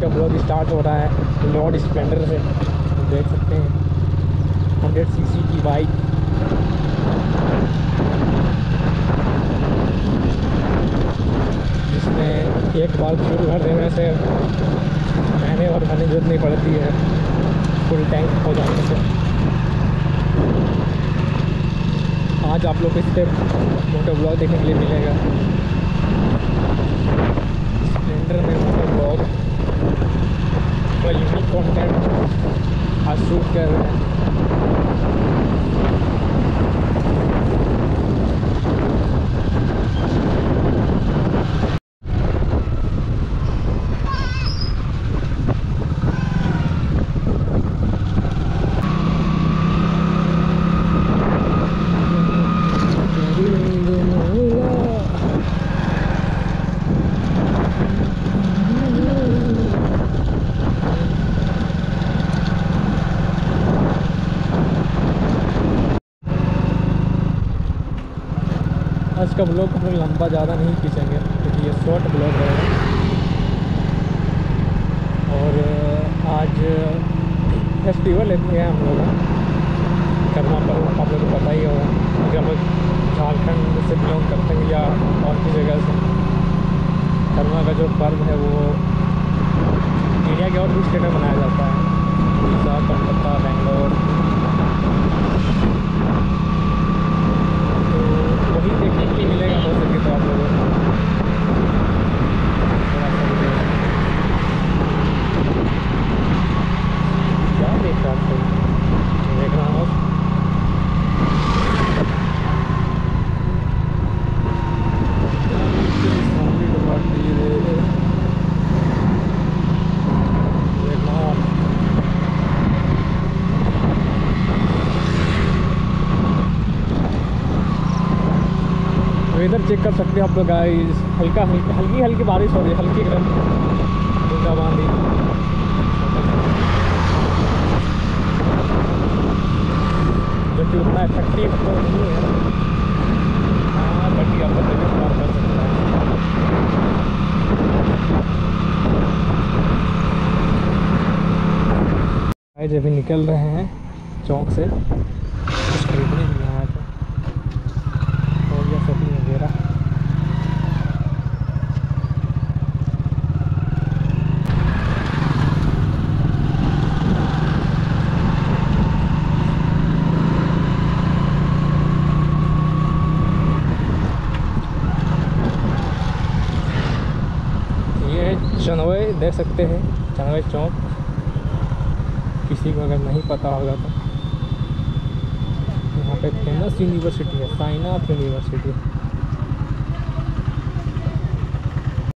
का blog start हो रहा है लॉर्ड स्प्लेंडर से। देख सकते हैं 100 सीसी की बाइक। जिसमें एक बार शुरू कर देने से महीने और भरने की जरूरत नहीं पड़ती है फुल टैंक हो जाने से। आज आप लोग को इस पर मोटो ब्लॉग देखने के लिए मिलेगा। स्प्लेंडर में मोटो ब्लॉग का यूनिक कंटेंट आज शूट कर रहे हैं। आज का ब्लॉग हम लोग लंबा ज़्यादा नहीं खींचेंगे क्योंकि ये शॉर्ट ब्लॉग रहेगा। और आज फेस्टिवल लेते हैं हम लोग कर्मा पर्व, आप लोग को पता ही होगा क्योंकि हम लोग झारखंड से बिलोंग करते हैं या और भी जगह से। कर्मा का जो पर्व है वो इंडिया के और भी स्टेट में मनाया जाता है, उड़ीसा, कोलकाता, बेंगलोर। वही देखने के लिए मिलेगा हो सके तो आप लोगों को क्या देख रहा था देख रहा हूँ। वेदर चेक कर सकते हैं आप लोग गाइस। हल्की हल्की बारिश हो रही है, हल्की एकदम बूंदाबांदी। जो कि उतना इफेक्टिव तो नहीं है, हाँ बट आपका तबियत खराब कर सकता है। जब भी निकल रहे हैं चौक से कुछ खरीदने भी आया था और या शॉपिंग वगैरह। ये चनवे देख सकते हैं, चनवे चौक। किसी को अगर नहीं पता होगा तो यहाँ पे फेमस यूनिवर्सिटी है, साईनाथ यूनिवर्सिटी।